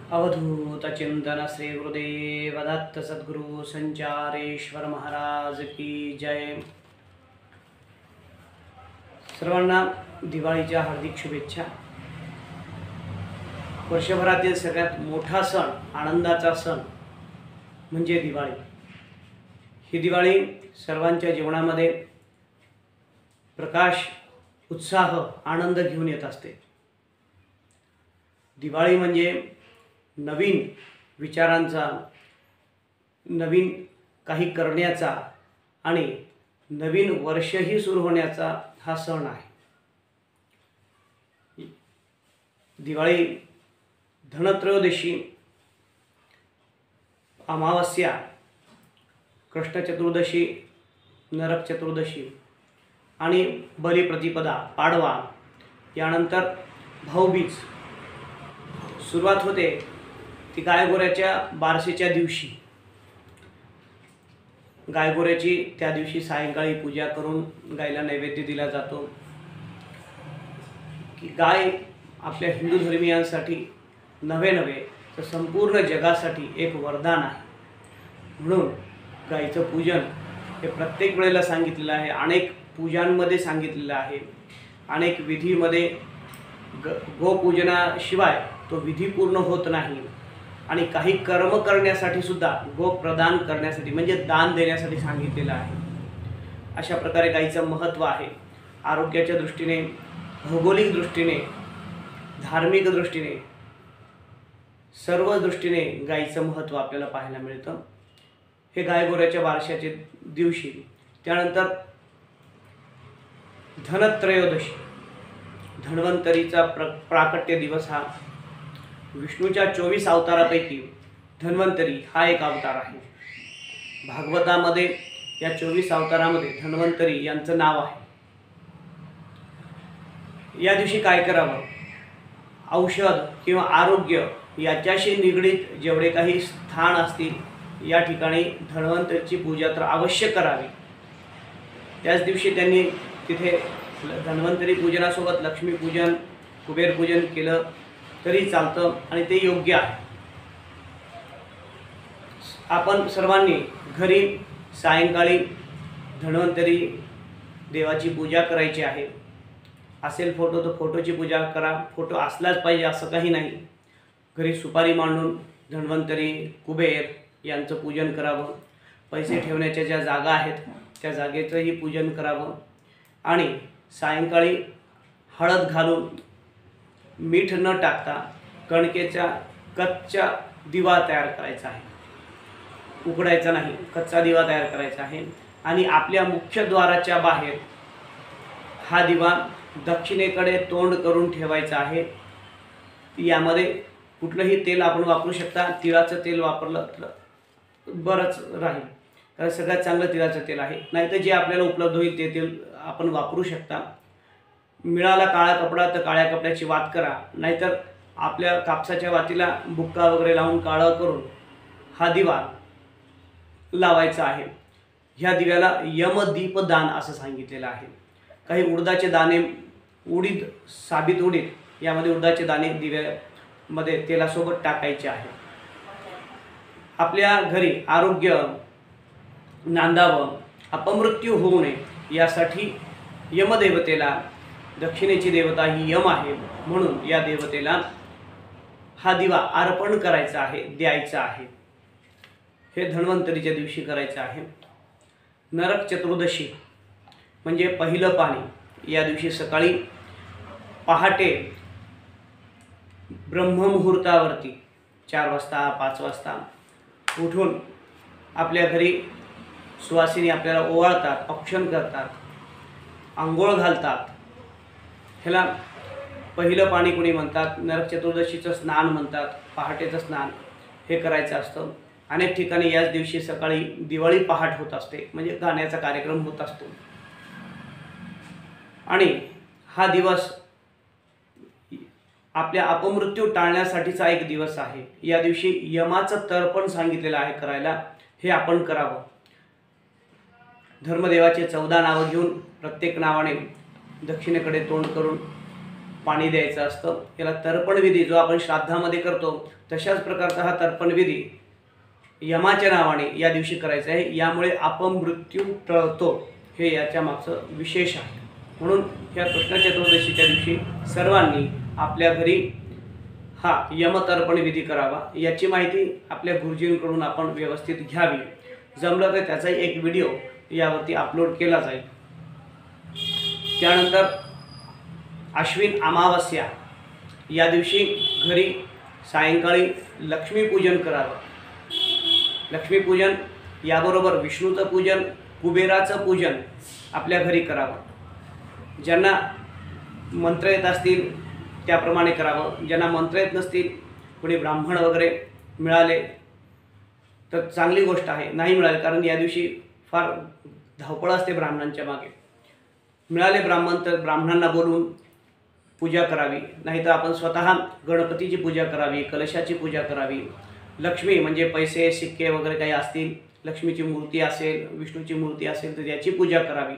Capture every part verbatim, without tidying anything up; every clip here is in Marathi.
अवधूत चिंतन श्री गुरुदेव दत्त सद्गुरु संचारेश्वर महाराज की जय। सर्वांना दिवाळीच्या हार्दिक शुभेच्छा। वर्षभरातील सगळ्यात मोठा सण, आनंदाचा सण म्हणजे दिवाळी। ही दिवाळी सर्वांच्या जीवनामध्ये प्रकाश, उत्साह, आनंद घेऊन येत असते। दिवाळी म्हणजे नवीन विचारांचा, नवीन काही करण्याचा आणि नवीन वर्षही सुरू होण्याचा हा सण आहे। दिवाळी धनत्रयोदशी, अमावस्या, कृष्ण चतुर्दशी, नरक चतुर्दशी आणि बलिप्रतिपदा, पाडवा, यानंतर भाऊबीज सुरुवात होते। ती गायगोऱ्याच्या बारसेच्या दिवशी। गायगोऱ्याची त्या दिवशी सायंकाळी पूजा करून गायला नैवेद्य दिला जातो। की गाय आपल्या हिंदू धर्मीयांसाठी नव्हे नव्हे तर संपूर्ण जगासाठी एक वरदान आहे। म्हणून गायीचं पूजन हे प्रत्येक वेळेला सांगितलेलं आहे, अनेक पूजांमध्ये सांगितलेलं आहे। अनेक विधीमध्ये ग गोपूजनाशिवाय तो विधी पूर्ण होत नाही। आणि काही कर्म करण्यासाठी सुद्धा गो प्रदान करण्यासाठी म्हणजे दान देण्यासाठी सांगितलेलं आहे। अशा प्रकारे गायीचं महत्त्व आहे। आरोग्याच्या दृष्टीने, भौगोलिक दृष्टीने, धार्मिक दृष्टीने, सर्व दृष्टीने गायीचं महत्त्व आपल्याला पाहायला मिळतं। हे गायगोऱ्याच्या बारशाच्या दिवशी। त्यानंतर धनत्रयोदशी, धन्वंतरीचा प्र प्राकट्य दिवस। हा विष्णूच्या चोवीस अवतारापैकी धन्वंतरी हा एक अवतार आहे। भागवतामध्ये या चोवीस अवतारामध्ये धन्वंतरी यांचं नाव आहे। या दिवशी काय करावं? औषध किंवा आरोग्य याच्याशी निगडीत जेवढे काही स्थान असतील या ठिकाणी धन्वंतरीची पूजा तर अवश्य करावी। त्याच दिवशी त्यांनी तिथे धन्वंतरी पूजनासोबत लक्ष्मी पूजन, कुबेर पूजन केलं तरी चालतं आणि ते योग्य आहे। आपण सर्वांनी घरी सायंकाळी धन्वंतरी देवाची पूजा करायची आहे। असेल फोटो तर फोटोची पूजा करा, फोटो असलाच पाहिजे असं काही नाही। घरी सुपारी मांडून धन्वंतरी, कुबेर यांचं पूजन करावं। पैसे ठेवण्याच्या ज्या जागा आहेत त्या जागेचंही पूजन करावं आणि सायंकाळी हळद घालून मीठ न टाकता कणकेचा कच्चा दिवा तयार करायचा आहे। उकडायचा नाही, कच्चा दिवा तयार करायचा आहे आणि आपल्या मुख्य द्वाराच्या बाहेर हा दिवा दक्षिणेकडे तोंड करून ठेवायचा आहे। यामध्ये कुठलंही तेल आपण वापरू शकता। तिळाचं तेल वापरलं तर बरंच राहील, कारण सगळ्यात चांगलं तिळाचं तेल आहे। नाहीतर जे आपल्याला उपलब्ध होईल ते तेल आपण वापरू शकता। मिळाला काळा कपडा तर काळ्या कपड्याची वात करा, नाहीतर आपल्या कापसाच्या वातीला बुक्का वगैरे लावून काळं करून हा दिवा लावायचा आहे। ह्या दिव्याला यमदीपदान असं सांगितलेलं आहे। काही उडदाचे दाणे, उडीद, साबीत उडीद, यामध्ये उडदाचे दाणे दिव्यामध्ये तेलासोबत टाकायचे आहे। आपल्या घरी आरोग्य नांदावं, अपमृत्यू होऊ नये यासाठी यमदेवतेला, दक्षिणेची देवता ही यम आहे म्हणून या देवतेला हा दिवा अर्पण करायचा आहे, द्यायचा आहे। हे धन्वंतरीच्या दिवशी करायचं आहे। नरक चतुर्दशी म्हणजे पहिलं पाणी। या दिवशी सकाळी पहाटे ब्रह्ममुहूर्तावरती चार वाजता, पाच वाजता उठून आपल्या घरी सुवासिनी आपल्याला ओवाळतात, औक्षण करतात, आंघोळ घालतात। ह्याला पहिलं पाणी कोणी म्हणतात, नरक चतुर्दशीचं स्नान म्हणतात, पहाटेचं स्नान हे करायचं असतं। अनेक ठिकाणी याच दिवशी सकाळी दिवाळी पहाट होत असते, म्हणजे गाण्याचा कार्यक्रम होत असतो। आणि हा दिवस आपल्या अपमृत्यू टाळण्यासाठीचा एक दिवस आहे। या दिवशी यमाचं तर्पण सांगितलेलं आहे करायला, हे आपण करावं। धर्मदेवाचे चौदा नावं घेऊन प्रत्येक नावाने दक्षिणेकडे तोंड करून पाणी द्यायचं असतं। याला तर्पणविधी जो आपण श्राद्धामध्ये करतो तशाच प्रकारचा हा तर्पणविधी यमाच्या नावाने या दिवशी करायचा आहे। यामुळे अपमृत्यू टळतो, हे याच्या मागचं विशेष आहे। म्हणून या कृष्ण चतुर्दशीच्या दिवशी सर्वांनी आपल्या घरी हा यमतर्पण विधी करावा। याची माहिती आपल्या गुरुजींकडून आपण व्यवस्थित घ्यावी। जमलं तर त्याचा एक व्हिडिओ यावरती अपलोड केला जाईल। त्यानंतर अश्विन अमावस्या या दिवशी घरी सायंकाळी लक्ष्मीपूजन करावं। लक्ष्मीपूजन याबरोबर विष्णूचं पूजन, कुबेराचं पूजन आपल्या घरी करावं। ज्यांना मंत्र येत असतील त्याप्रमाणे करावं। ज्यांना मंत्र येत नसतील, कोणी ब्राह्मण वगैरे मिळाले तर चांगली गोष्ट आहे। नाही मिळाले, कारण या दिवशी फार धावपळ असते ब्राह्मणांच्या मागे। मिळाले ब्राह्मण तर ब्राह्मणांना बोलून पूजा करावी, नाहीतर आपण स्वतः गणपतीची पूजा करावी, कलशाची पूजा करावी। लक्ष्मी म्हणजे पैसे सिक्के वगैरे काही असतील, लक्ष्मीची मूर्ती असेल, विष्णूची मूर्ती असेल तर याची पूजा करावी।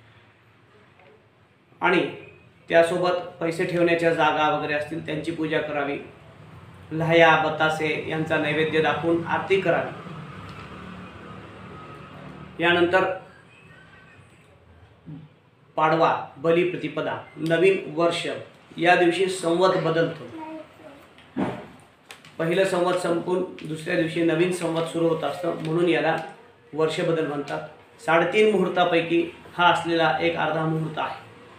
आणि त्यासोबत पैसे ठेवण्याच्या जागा वगैरे असतील त्यांची पूजा करावी। लह्या बतासे यांचा नैवेद्य दाखवून आरती करावी। यानंतर पाडवा, बलिप्रतिपदा, नवीन वर्ष या दिवशी संवत बदलतो। पहिलं संवत संपून दुसऱ्या दिवशी नवीन संवत सुरू होत असतं, म्हणून याला वर्ष बदल म्हणतात। साडेतीन मुहूर्तापैकी हा असलेला एक अर्धा मुहूर्त आहे।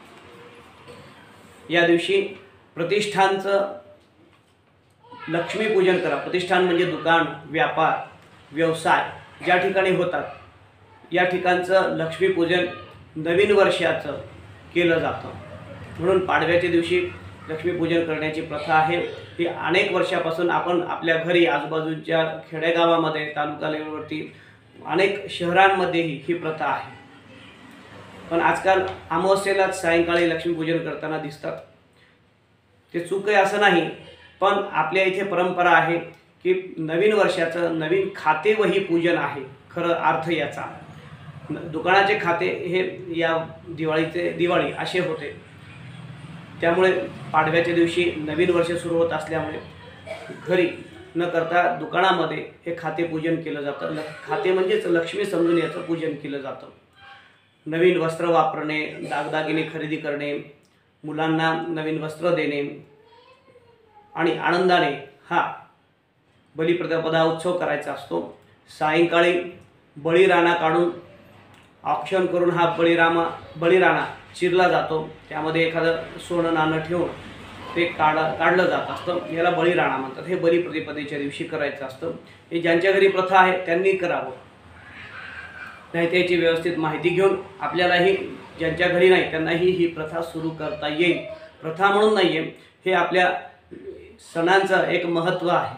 या दिवशी प्रतिष्ठानचं लक्ष्मीपूजन करा। प्रतिष्ठान म्हणजे दुकान, व्यापार, व्यवसाय ज्या ठिकाणी होतात या ठिकाणचं लक्ष्मीपूजन नवीन वर्षाचं केलं जातं। म्हणून पाडव्याच्या दिवशी लक्ष्मीपूजन करण्याची प्रथा आहे। ही अनेक वर्षापासून आपण आपल्या घरी, आजूबाजूच्या खेडेगावामध्ये, तालुका लेवलवरती, अनेक शहरांमध्येही ही प्रथा आहे। पण आजकाल अमावस्येलाच सायंकाळी लक्ष्मीपूजन करताना दिसतात। ते चूक आहे असं नाही, पण आपल्या इथे परंपरा आहे की नवीन वर्षाचं नवीन खाते वही पूजन आहे खरं अर्थ याचा। दुकानाचे खाते हे या दिवाळीचे दिवाळी असे होते। त्यामुळे पाडव्याच्या दिवशी नवीन वर्ष सुरू होत असल्यामुळे घरी न करता दुकानामध्ये हे खाते पूजन केलं जातं। खाते म्हणजेच लक्ष्मी समजून याचं पूजन केलं जातं। नवीन वस्त्र वापरणे, दागदागिने खरेदी करणे, मुलांना नवीन वस्त्र देणे आणि आनंदाने हा बलिप्रतिपदा उत्सव करायचा असतो। सायंकाळी बळीराणा काढून ऑक्शन करून हा बळीरामा बळीराणा चिरला जातो। त्यामध्ये एखादं सोनं नाणं ठेवून ते काढ काढलं जात असतं। याला बळीराणा म्हणतात। हे बलिप्रतिपदेच्या दिवशी करायचं असतं। हे ज्यांच्या घरी प्रथा आहे त्यांनी करावं, नाही त्याची व्यवस्थित माहिती घेऊन आपल्यालाही, ज्यांच्या घरी नाही त्यांनाही ही प्रथा सुरू करता येईल। प्रथा म्हणून नाही आहे, हे आपल्या सणांचं एक महत्त्व आहे।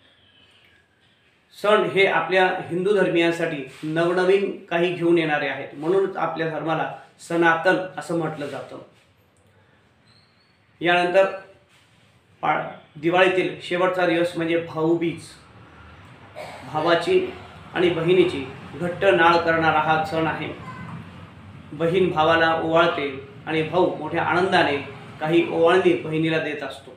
सण हे आपल्या हिंदू धर्मियांसाठी नवनवीन काही घेऊन येणारे आहेत, म्हणूनच आपल्या धर्माला सनातन असं म्हटलं जातं। यानंतर पा दिवाळीतील शेवटचा दिवस म्हणजे भाऊबीज। भावाची आणि बहिणीची घट्ट नाळ करणारा हा सण आहे। बहीण भावाला ओवाळते आणि भाऊ मोठ्या आनंदाने काही ओवाळणी बहिणीला देत असतो।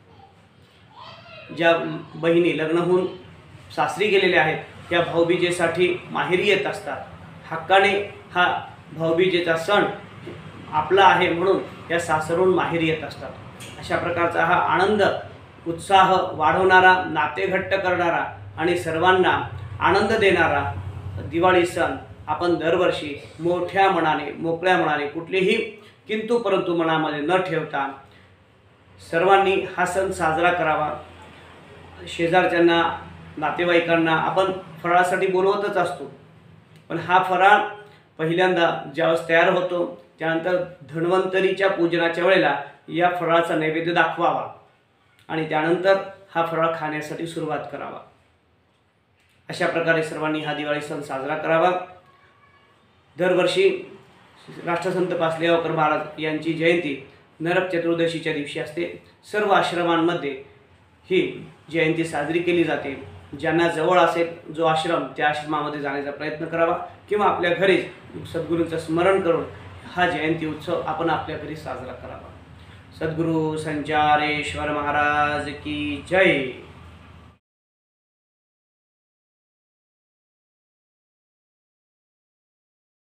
ज्या बहिणी लग्न होऊन सासरी गेलेल्या आहेत त्या भाऊबीजेसाठी माहेरी येत असतात। हक्काने हा भाऊबीजेचा सण आपला आहे म्हणून या सासरून माहेरी येत असतात। अशा प्रकारचा हा आनंद, उत्साह वाढवणारा, नाते घट्ट करणारा आणि सर्वांना आनंद देणारा दिवाळी सण आपण दरवर्षी मोठ्या मनाने, मोकळ्या मनाने, कुठलेही किंतु परंतु मनामध्ये न ठेवता सर्वांनी हा सण साजरा करावा। शेजारच्यांना, नातेवाईकांना आपण फराळासाठी बोलवतच असतो, पण हा फराळ पहिल्यांदा ज्यावेळेस तयार होतो त्यानंतर धन्वंतरीच्या पूजनाच्या वेळेला या फराळाचा नैवेद्य दाखवावा आणि त्यानंतर हा फराळ खाण्यासाठी सुरुवात करावा। अशा प्रकारे सर्वांनी हा दिवाळी सण साजरा करावा। दरवर्षी राष्ट्रसंत पाचलेगावकर महाराज यांची जयंती नरक चतुर्दशीच्या दिवशी असते। सर्व आश्रमांमध्ये ही जयंती साजरी केली जाते। ज्यांना जवळ असेल जो आश्रम, त्या आश्रमामध्ये जाण्याचा प्रयत्न करावा किंवा आपल्या घरीच सद्गुरूंचं स्मरण करून हा जयंती उत्सव आपण आपल्या घरी साजरा करावा। सद्गुरु संचारेश्वर महाराज की जय।